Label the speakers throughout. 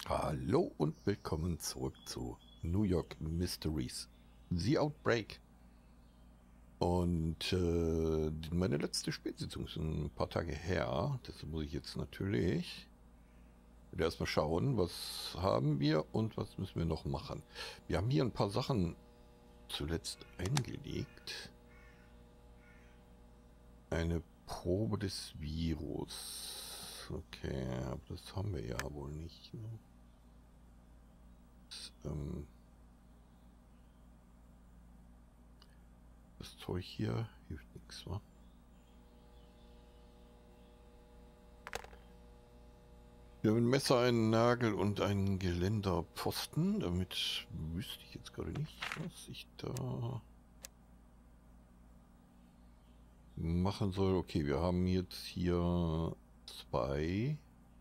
Speaker 1: Hallo und willkommen zurück zu New York Mysteries, The Outbreak. Und meine letzte Spielsitzung ist ein paar Tage her. Deshalb muss ich jetzt natürlich wieder erstmal schauen, was haben wir und was müssen wir noch machen. Wir haben hier ein paar Sachen zuletzt eingelegt. Eine Probe des Virus. Okay, aber das haben wir ja wohl nicht. Ne? Das Zeug hier hilft nichts, wa? Wir haben ein Messer, einen Nagel und einen Geländerpfosten. Damit wüsste ich jetzt gerade nicht, was ich da machen soll. Okay, wir haben jetzt hier zwei.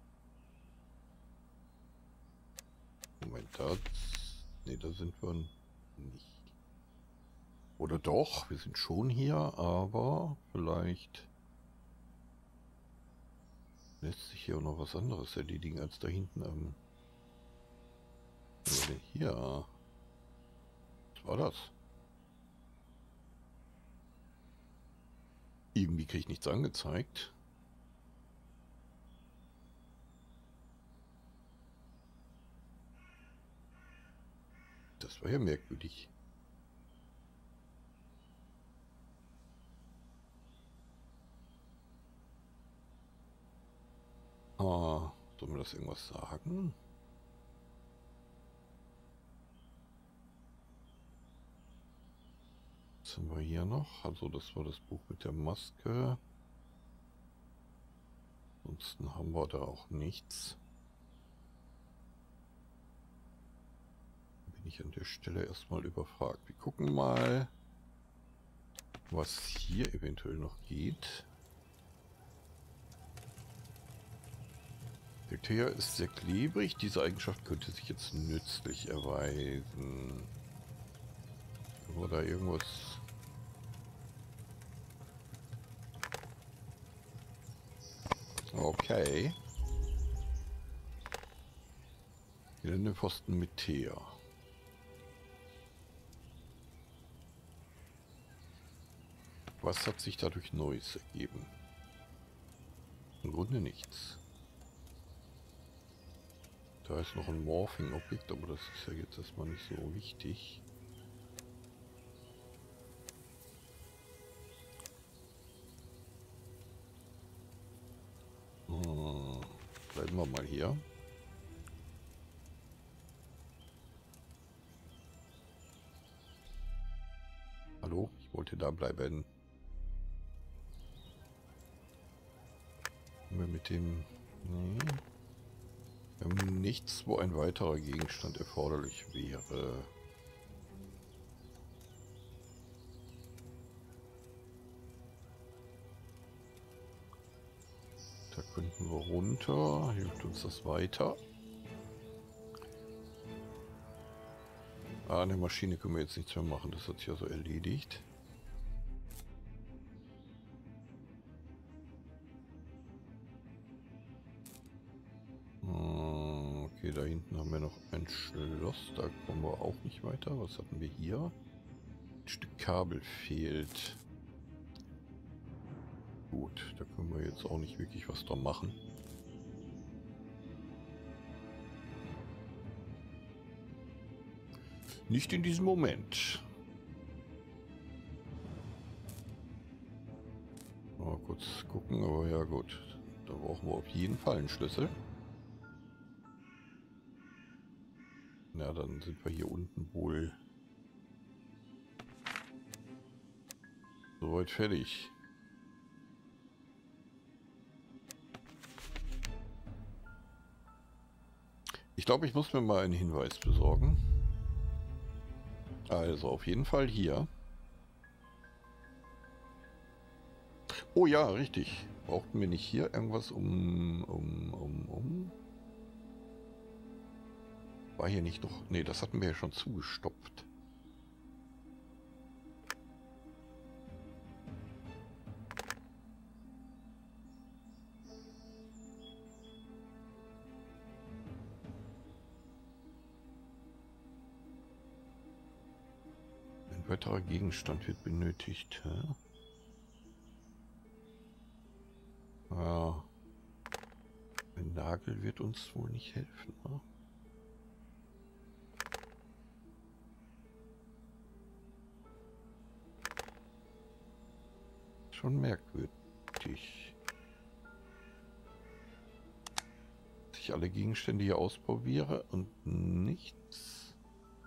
Speaker 1: Moment, nee, da sind wir nicht. Oder doch, wir sind schon hier, aber vielleicht lässt sich hier auch noch was anderes erledigen als da hinten am... Hier. Was war das? Irgendwie kriege ich nichts angezeigt. Das war ja merkwürdig. Ah, soll mir das irgendwas sagen? Was haben wir hier noch? Also das war das Buch mit der Maske. Ansonsten haben wir da auch nichts. Bin ich an der Stelle erstmal überfragt. Wir gucken mal, was hier eventuell noch geht. Der Teer ist sehr klebrig. Diese Eigenschaft könnte sich jetzt nützlich erweisen. Können wir da irgendwas... Okay. Geländepfosten mit Teer. Was hat sich dadurch Neues ergeben? Im Grunde nichts. Da ist noch ein Morphing-Objekt, aber das ist ja jetzt erstmal nicht so wichtig. Bleiben wir mal hier. Hallo, ich wollte da bleiben. Haben wir mit dem... Nee. Wir haben nichts, wo ein weiterer Gegenstand erforderlich wäre. Da könnten wir runter. Hilft uns das weiter? Ah, an der Maschine können wir jetzt nichts mehr machen. Das hat sich also erledigt. Okay, da hinten haben wir noch ein Schloss. Da kommen wir auch nicht weiter. Was hatten wir hier? Ein Stück Kabel fehlt. Gut, da können wir jetzt auch nicht wirklich was dran machen. Nicht in diesem Moment. Mal kurz gucken, aber ja gut. Da brauchen wir auf jeden Fall einen Schlüssel. Na, dann sind wir hier unten wohl soweit fertig. Ich glaube, ich muss mir mal einen Hinweis besorgen. Also auf jeden Fall hier. Oh ja, richtig. Brauchten wir nicht hier irgendwas War hier nicht noch... Nee, das hatten wir ja schon zugestopft. weiterer Gegenstand wird benötigt. Hä? Ja. Ein Nagel wird uns wohl nicht helfen. Ne? Schon merkwürdig. Dass ich alle Gegenstände hier ausprobiere und nichts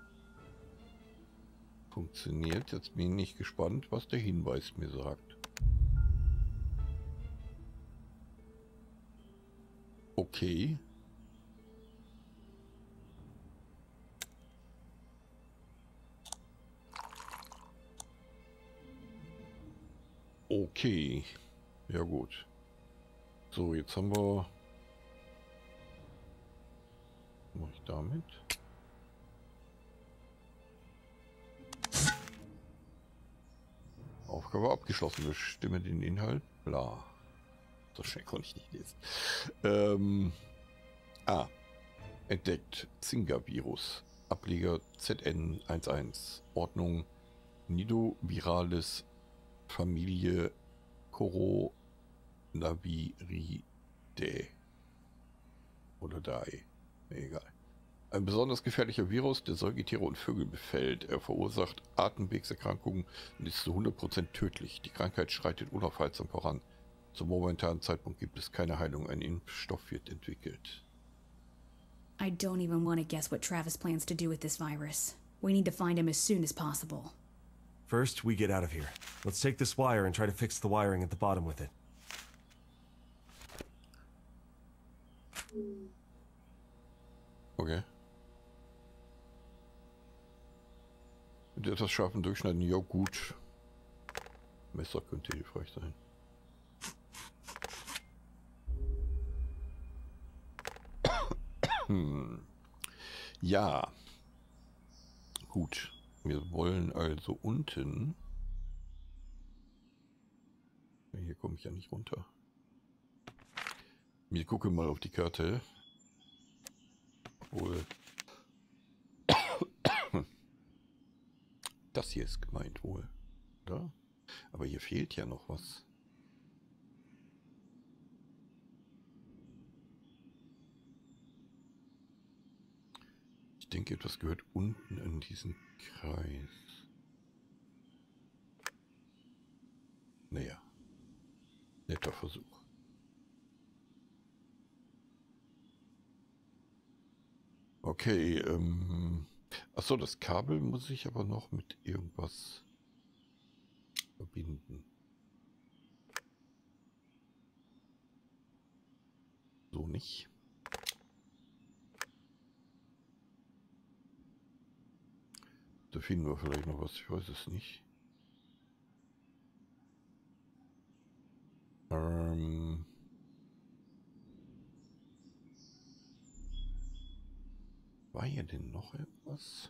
Speaker 1: funktioniert. Jetzt bin ich gespannt, was der Hinweis mir sagt. Okay. Okay. Ja gut. So, jetzt haben wir... Was mache ich damit? Aufgabe abgeschlossen. Bestimme den Inhalt. Bla. So schnell konnte ich nicht lesen. Entdeckt. Zika-Virus. Ableger ZN11. Ordnung Nidovirales Familie Coronaviridae. Oder Dae. Egal. Ein besonders gefährlicher Virus, der Säugetiere und Vögel befällt. Er verursacht Atemwegserkrankungen und ist zu 100% tödlich. Die Krankheit schreitet unaufhaltsam voran. Zum momentanen Zeitpunkt gibt es keine Heilung. Ein Impfstoff wird entwickelt.
Speaker 2: I don't even want to guess what Travis plans to do with this virus. We need to find him as soon as possible.
Speaker 3: First, we get out of here. Let's take this wire and try to fix the wiring at the bottom with it.
Speaker 1: Okay. Mit etwas scharfen Durchschneiden, ja gut. Messer könnte hilfreich sein. Ja. Gut. Wir wollen also unten. Hier komme ich ja nicht runter. Wir gucken mal auf die Karte. Obwohl. Das hier ist gemeint wohl. Oder? Aber hier fehlt ja noch was. Ich denke, etwas gehört unten in diesen Kreis. Naja. Netter Versuch. Okay, achso, das Kabel muss ich aber noch mit irgendwas verbinden. So nicht. Da finden wir vielleicht noch was, ich weiß es nicht. War hier denn noch etwas?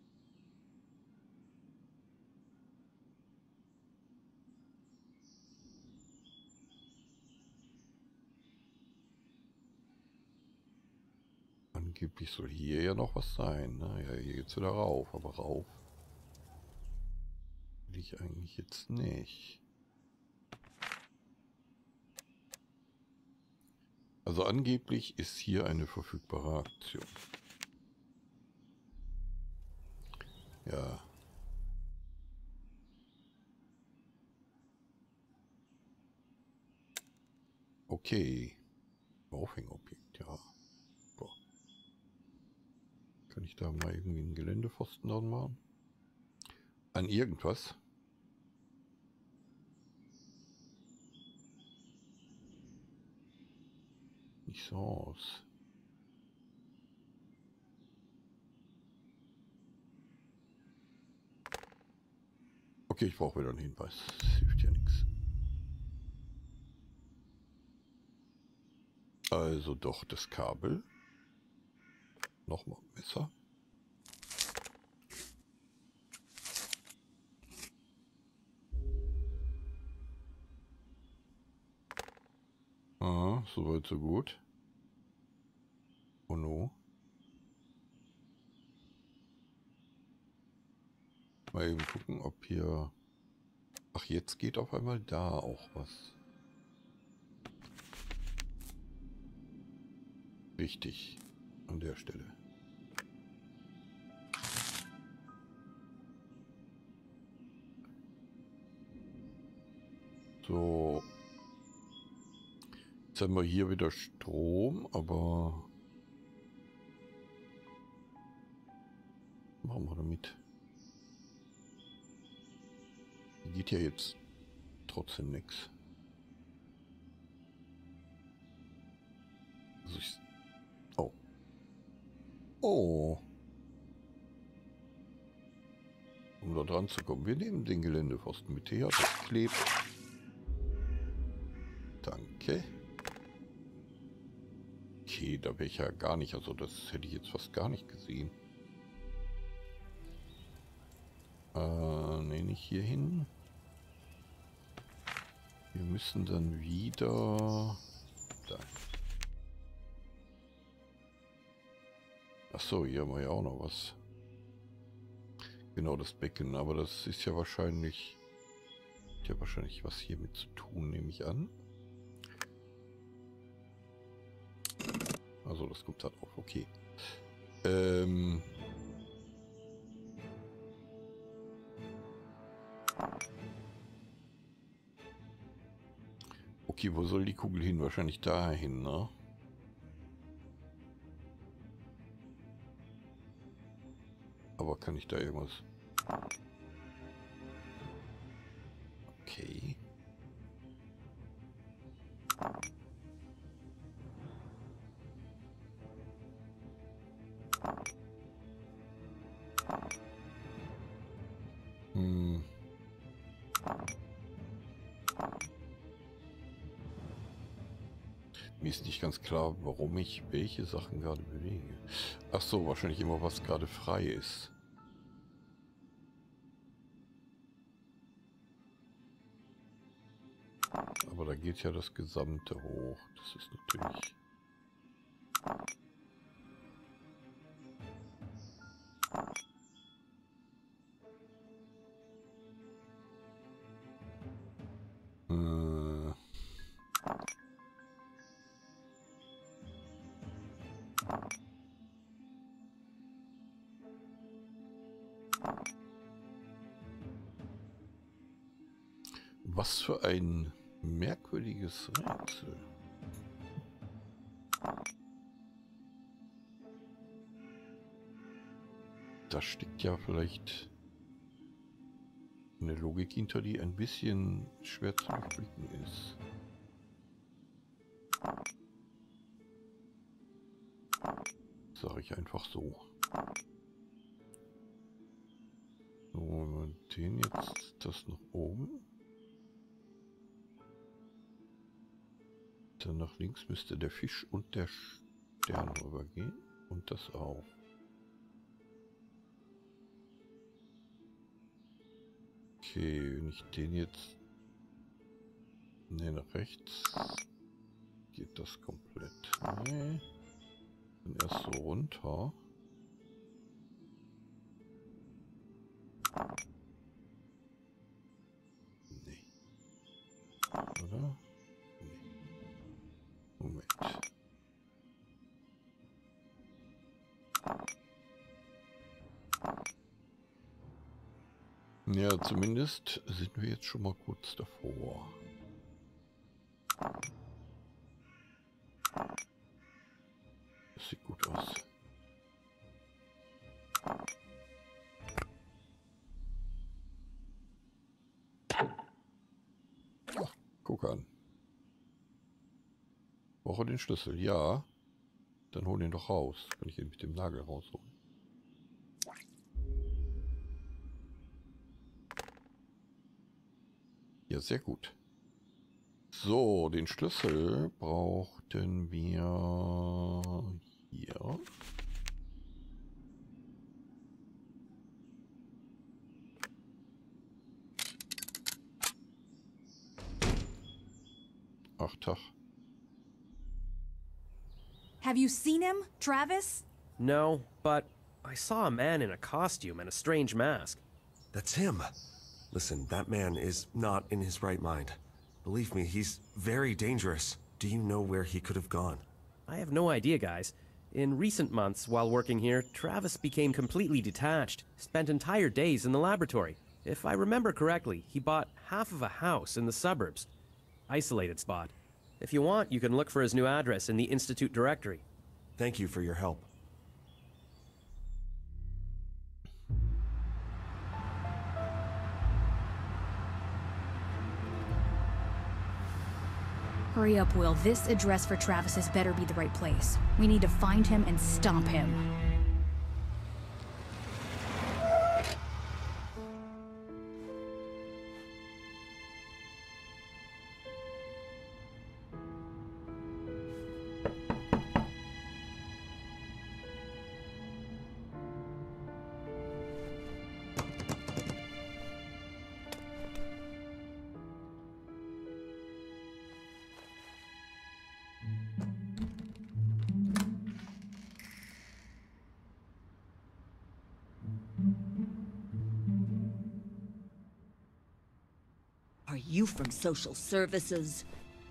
Speaker 1: Angeblich soll hier ja noch was sein. Naja, hier geht's wieder rauf, aber rauf will ich eigentlich jetzt nicht. Also angeblich ist hier eine verfügbare Aktion. Ja. Okay. Aufhängobjekt, ja. Boah. Kann ich da mal irgendwie einen Geländepfosten dran machen? An irgendwas? Nicht so aus. Okay, ich brauche wieder einen Hinweis. Das hilft ja nichts. Also doch das Kabel. Nochmal Messer. Ah, soweit so gut. Oh no. Mal eben gucken, ob hier... Ach, jetzt geht auf einmal da auch was. Richtig. An der Stelle. So. Jetzt haben wir hier wieder Strom, aber... Was machen wir damit? Geht ja jetzt trotzdem nichts. Also ich... Oh. Oh. Um da dran zu kommen. Wir nehmen den Geländepfosten mit her. Das klebt. Danke. Okay, da wäre ich ja gar nicht. Also das hätte ich jetzt fast gar nicht gesehen. Nee, nicht hier hin. Wir müssen dann wieder... Da. Achso, hier haben wir ja auch noch was. Genau, das Becken. Aber das ist ja wahrscheinlich... Hat ja wahrscheinlich was hiermit zu tun, nehme ich an. Also das kommt da drauf, okay. Okay, wo soll die Kugel hin? Wahrscheinlich dahin, ne? Aber kann ich da irgendwas... Okay. Mir ist nicht ganz klar, warum ich welche Sachen gerade bewege. Ach so, wahrscheinlich immer, was gerade frei ist. Aber da geht ja das Gesamte hoch. Das ist natürlich... Was für ein merkwürdiges Rätsel. Da steckt ja vielleicht eine Logik hinter, die ein bisschen schwer zu durchblicken ist. Sage ich einfach so. So, wenn wir den jetzt, das nach oben. Dann nach links müsste der Fisch und der Stern rübergehen. Und das auch. Okay, wenn ich den jetzt... Ne, nach rechts geht das komplett. Nee. Dann erst so runter. Nee. Oder? Moment. Ja, zumindest sind wir jetzt schon mal kurz davor. Das sieht gut aus. Ach, guck an. Brauche den Schlüssel, ja. Dann hol ihn doch raus. Kann ich ihn mit dem Nagel rausholen. Ja, sehr gut. So, den Schlüssel brauchten wir hier. Ach, Tag.
Speaker 2: Have you seen him, Travis?
Speaker 4: No, but I saw a man in a costume and a strange mask.
Speaker 3: That's him. Listen, that man is not in his right mind. Believe me, he's very dangerous. Do you know where he could have gone?
Speaker 4: I have no idea, guys. In recent months, while working here, Travis became completely detached, spent entire days in the laboratory. If I remember correctly, he bought half of a house in the suburbs. Isolated spot. If you want, you can look for his new address in the Institute directory.
Speaker 3: Thank you for your help.
Speaker 2: Hurry up, Will. This address for Travis's better be the right place. We need to find him and stop him.
Speaker 5: Are you from social services?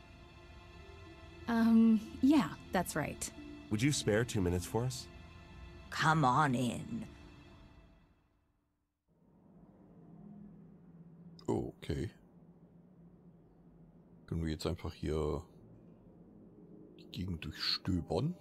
Speaker 2: Yeah, that's right.
Speaker 3: Would you spare 2 minutes for us?
Speaker 5: Come on in.
Speaker 1: Okay. Können wir jetzt einfach hier die Gegend durchstöbern?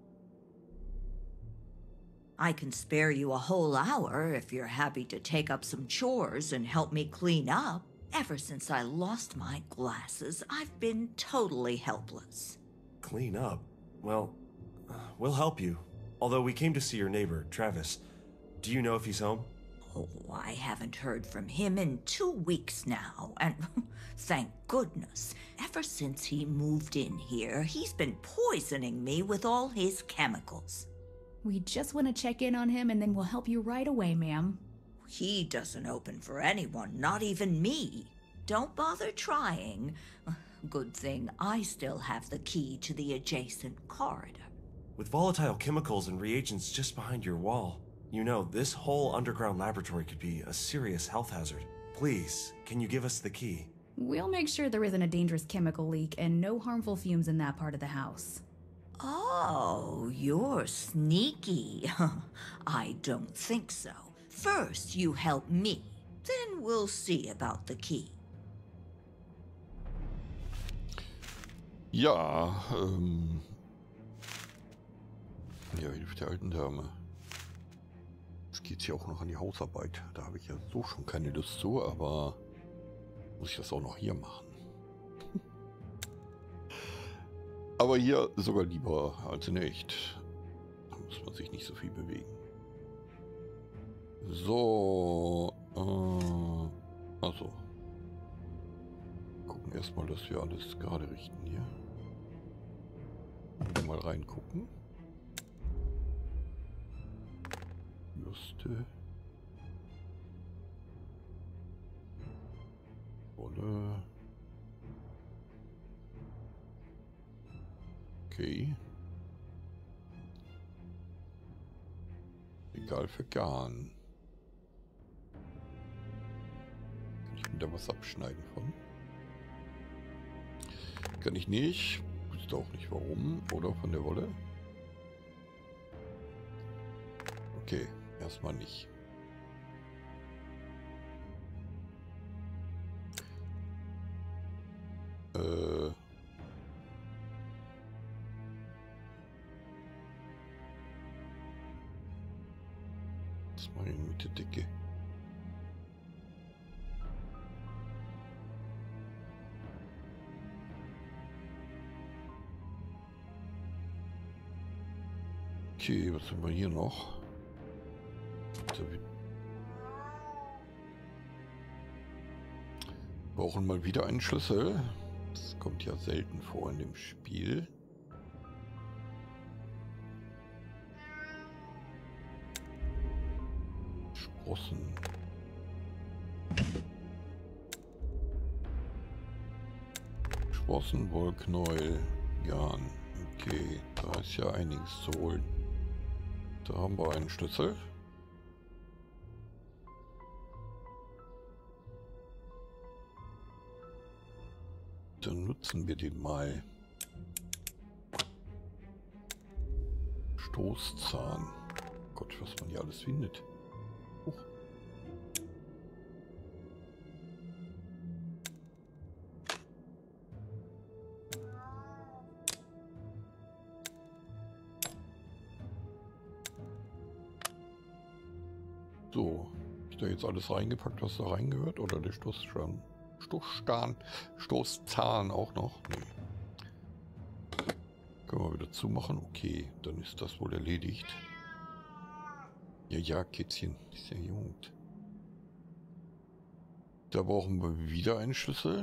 Speaker 5: I can spare you a whole hour if you're happy to take up some chores and help me clean up. Ever since I lost my glasses, I've been totally helpless.
Speaker 3: Clean up? Well, we'll help you. Although we came to see your neighbor, Travis. Do you know if he's home?
Speaker 5: Oh, I haven't heard from him in 2 weeks now, and thank goodness. Ever since he moved in here, he's been poisoning me with all his chemicals.
Speaker 2: We just want to check in on him and then we'll help you right away, ma'am.
Speaker 5: He doesn't open for anyone, not even me. Don't bother trying. Good thing I still have the key to the adjacent corridor.
Speaker 3: With volatile chemicals and reagents just behind your wall, you know, this whole underground laboratory could be a serious health hazard. Please, can you give us the key?
Speaker 2: We'll make sure there isn't a dangerous chemical leak and no harmful fumes in that part of the house.
Speaker 5: Oh, you're sneaky. I don't think so. First, you help me. Then we'll see about the key.
Speaker 1: Ja, ja, hilft der alten Dame. Jetzt geht's hier auch noch an die Hausarbeit. Da habe ich ja so schon keine Lust zu, aber muss ich das auch noch hier machen. Aber hier sogar lieber als in echt. Da muss man sich nicht so viel bewegen. So, also. Gucken erstmal, dass wir alles gerade richten hier. Mal reingucken. Bürste. Wolle. Okay. Egal für Garn. Kann ich mir da was abschneiden von? Kann ich nicht. Wüsste auch nicht warum. Oder von der Wolle? Okay, erstmal nicht. Was mache ich mit der Decke? Okay, was haben wir hier noch? Wir brauchen mal wieder einen Schlüssel. Das kommt ja selten vor in dem Spiel. Sprossen. Sprossen, Wollknäuel, Garn. Okay, da ist ja einiges zu holen. Da haben wir einen Schlüssel. dann nutzen wir den mal. Stoßzahn. Gott, was man hier alles findet. Huch. So, ist da jetzt alles reingepackt, was da reingehört? Oder der Stoßzahn auch noch? Nee. Können wir wieder zumachen? Okay, dann ist das wohl erledigt. Ja, ja, Kätzchen, ist ja gut. Da brauchen wir wieder einen Schlüssel.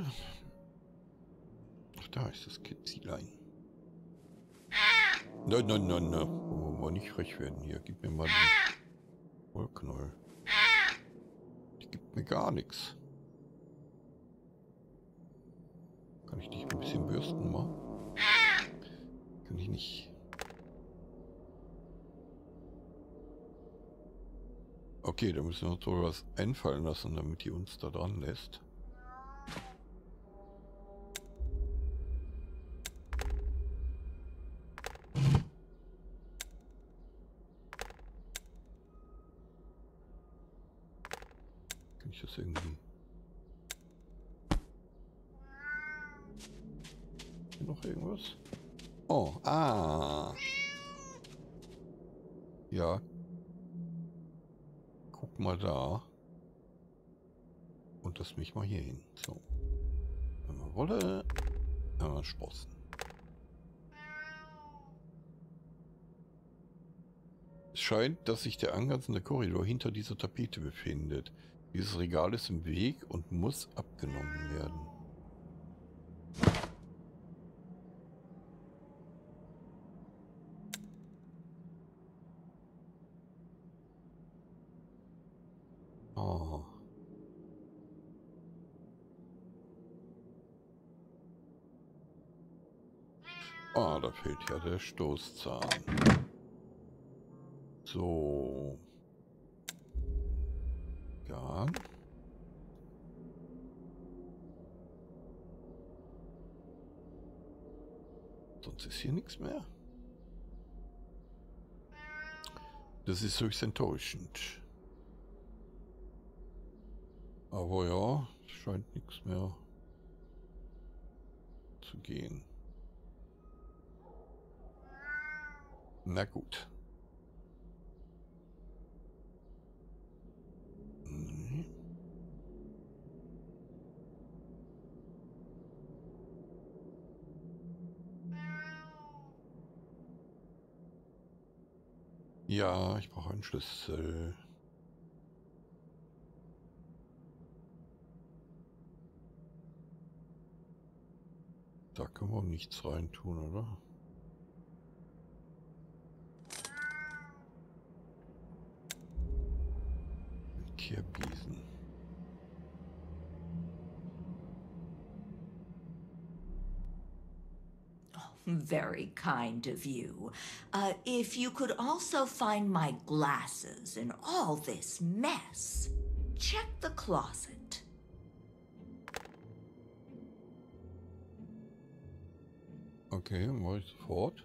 Speaker 1: Ach, da ist das Kätzlein. Nein, nein, nein, nein. Wollen wir nicht frech werden hier. Gib mir mal den Wollknoll. Die gibt mir gar nichts. Kann ich dich ein bisschen bürsten mal? Kann ich nicht. Okay, da müssen wir uns wohl was einfallen lassen, damit die uns da dran lässt. Kann ich das irgendwie... Hier noch irgendwas? Oh, ah. Ja. Guck mal da. Und das mich mal hier hin. So. Einmal Wolle, einmal Sprossen. Es scheint, dass sich der angrenzende Korridor hinter dieser Tapete befindet. Dieses Regal ist im Weg und muss abgenommen werden. Oh. Ah, da fehlt ja der Stoßzahn. So. Ja. Sonst ist hier nichts mehr. Das ist höchst enttäuschend. Aber ja, es scheint nichts mehr zu gehen. Na gut. Ja, ich brauche einen Schlüssel. Da können wir nichts rein tun, oder? Kehrbiesen.
Speaker 5: Very kind of you. If you could also find my glasses in all this mess, check the closet.
Speaker 1: Okay, mache ich sofort.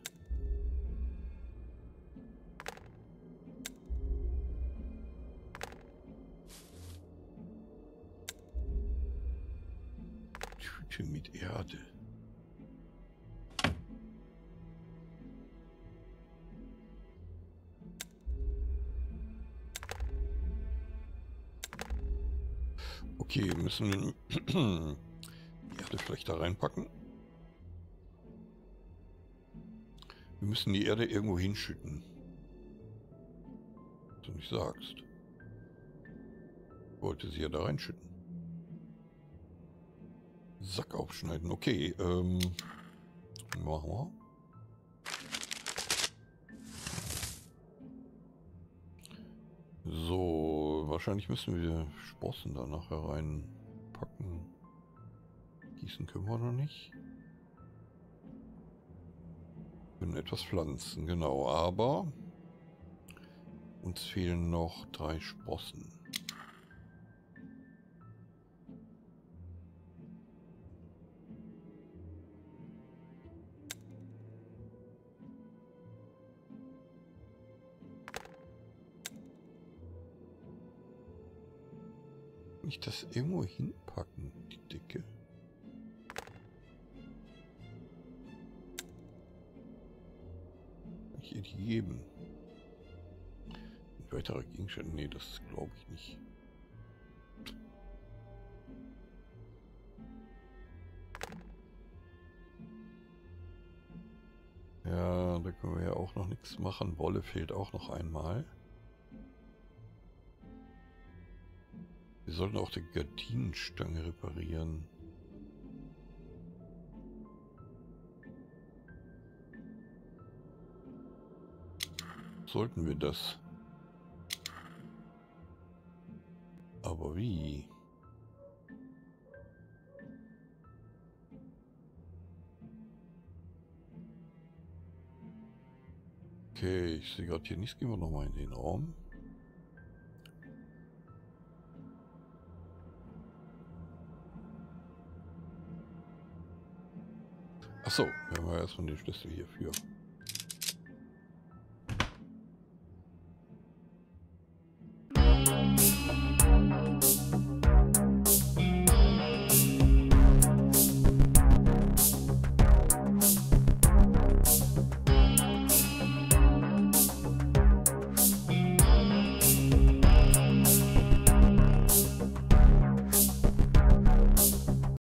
Speaker 1: Tüte mit Erde. Okay, müssen wir die Erde vielleicht da reinpacken. Wir müssen die Erde irgendwo hinschütten. Was du nicht sagst. Ich wollte sie ja da reinschütten. Sack aufschneiden. Okay, machen wir. So, wahrscheinlich müssen wir Sprossen da nachher reinpacken. Gießen können wir noch nicht. Wir können etwas pflanzen, genau, aber uns fehlen noch 3 Sprossen. Nicht das irgendwo hinpacken, die Decke. Hier die geben. Ein weiterer Gegenstand? Nee, das glaube ich nicht. Ja, da können wir ja auch noch nichts machen. Wolle fehlt auch noch einmal. Wir sollten auch die Gardinenstange reparieren. Sollten wir das? Aber wie? Okay, ich sehe gerade hier nichts. Gehen wir nochmal in den Raum. Achso, wir haben ja erstmal den Schlüssel hierfür.